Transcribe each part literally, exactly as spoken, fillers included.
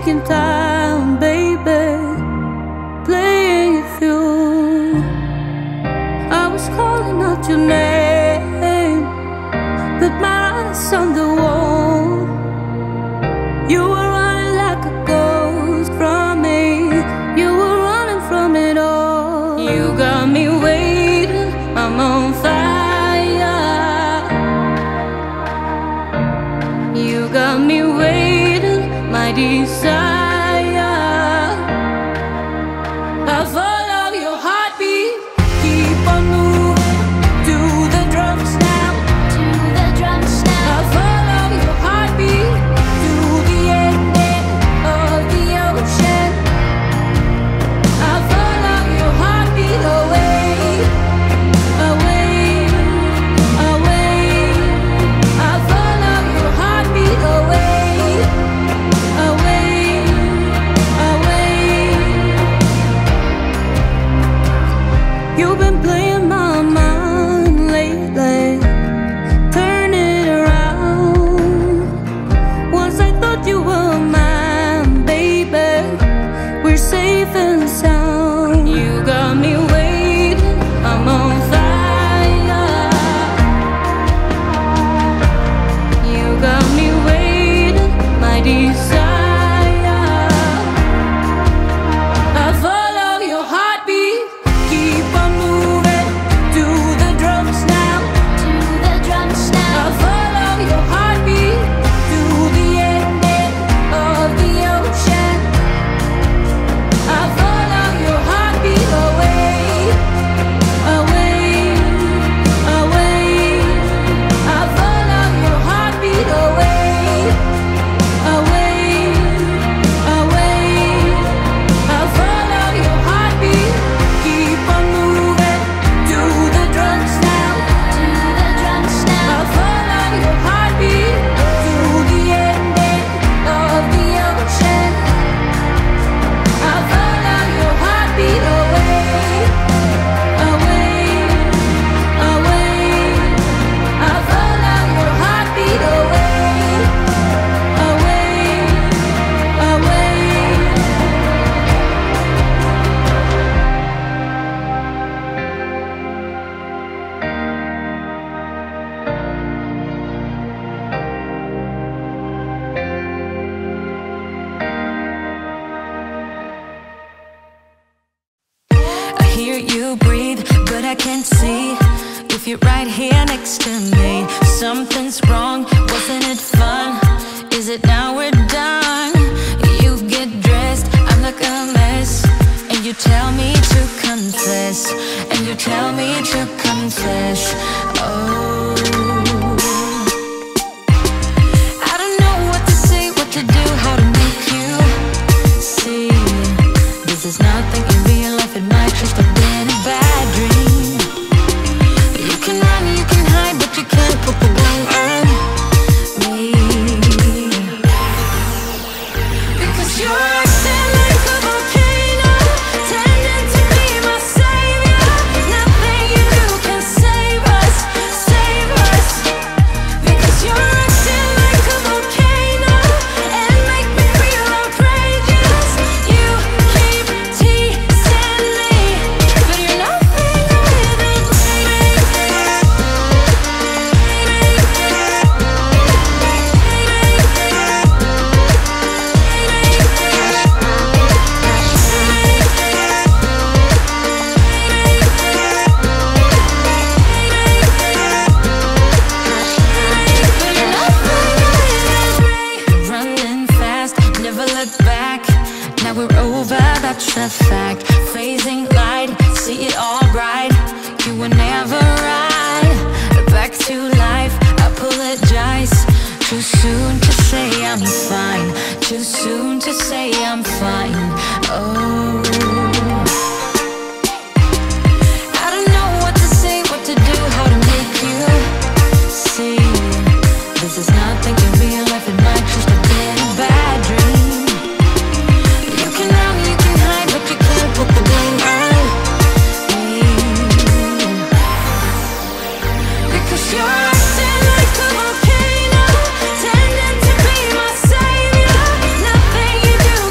taking time, baby, playing it through. I was calling out your name, but my eyes on the wall. You were running like a ghost from me. You were running from it all. You got me waiting, I'm on fire. You got me waiting, my desire. I follow your heartbeat, keep on moving to the drums now, to the drums now. I follow your heartbeat to the ending of the ocean. I follow your heartbeat away, away, away. I follow your heartbeat away, away, away. You've been playing my mind lately, turn it around. Once I thought you were mine, baby, we're safe and sound. You got me waiting, I'm on fire. You got me waiting, my desire. I follow your heartbeat, keep on moving to the drums now, to the drums now. I follow your heartbeat to the ending of the ocean. I follow your heartbeat away, away, away. I follow your heartbeat away, away, away. I follow your heartbeat, keep on moving to the drums now, to the drums now. I follow your heartbeat to the ending of the ocean. I follow your heartbeat away, away, away. I follow your heartbeat away, away, away. I hear you breathe, but I can't see if you're right here next to me. Something's wrong, wasn't it fun? Is it now we're done? You get dressed, I'm like a mess, and you tell me to confess, and you tell me to confess. Oh, I don't know what to say, what to do, how to make you see. This is nothing in real life, it might just have been a bad dream. You can run, you can hide, but you can't put the blame on me. Because you're acting like a volcano, tending to be my savior. Nothing you do can save us, save us. Because you're acting like a volcano and make me feel outrageous. You keep teasing me, but you're nothing without me. Running fast, never look back. Now we're over, that's a fact. Phasing light, see it all bright. You were never right. Back to life, I apologize. Too soon to say I'm fine. Too soon to say I'm fine. Oh, I don't know what to say, what to do, how to make you see. This is nothing in real life, it might just have been a bad dream. You can run, you can hide, but you can't put the blame on me. Because you're acting like a volcano, tending to be my savior. Nothing you do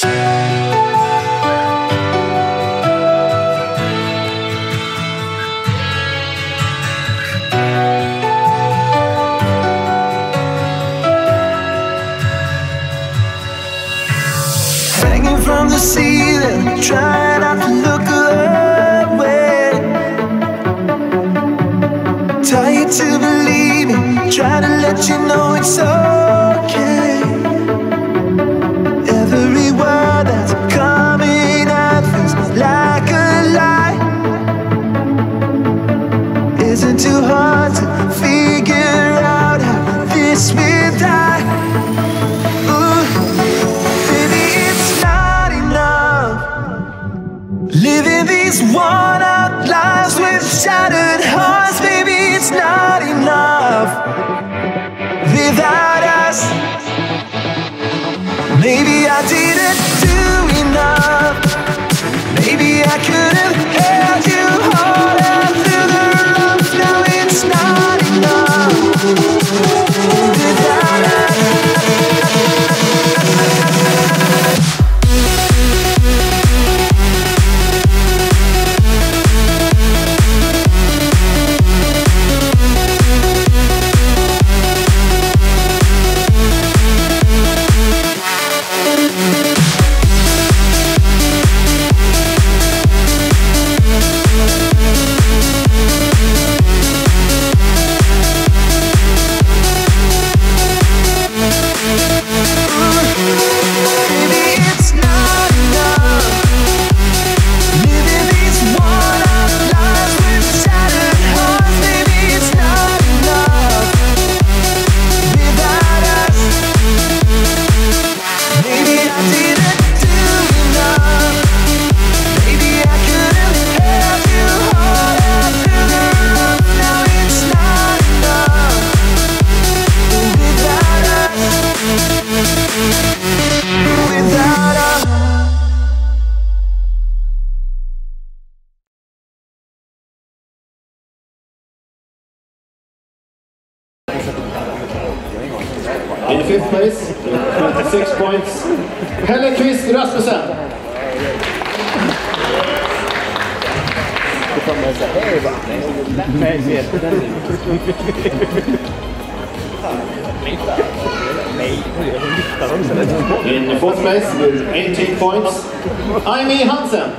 Hanging from the ceiling, trying not to look away. Tired to believe it, try to let you know it's okay. Every word that's coming out feels like a lie. Isn't too hard to figure out how this will die. Living these worn-out lives with shattered hearts, baby, it's not enough without us. Maybe I didn't do enough. Maybe I could have held you harder through the rough. Now it's not enough without us. In fifth place, with twenty-six points, Helle Kvist Rasmussen. In fourth place, with eighteen points, Amy Hansen.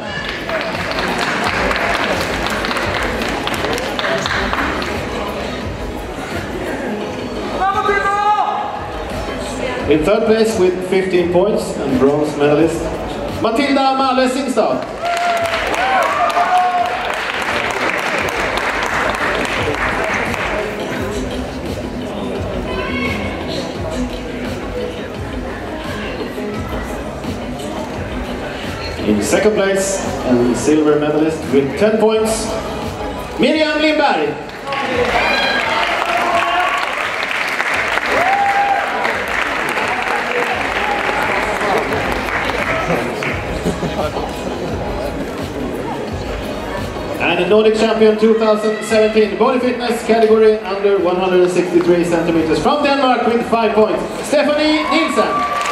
In third place with fifteen points and bronze medalist, Matilda Malle Singstad. In second place and silver medalist with ten points, Miriam Lindberg. And the Nordic Champion two thousand seventeen Bodyfitness category under one hundred sixty-three centimeters from Denmark with five points, Stephanie Nielsen.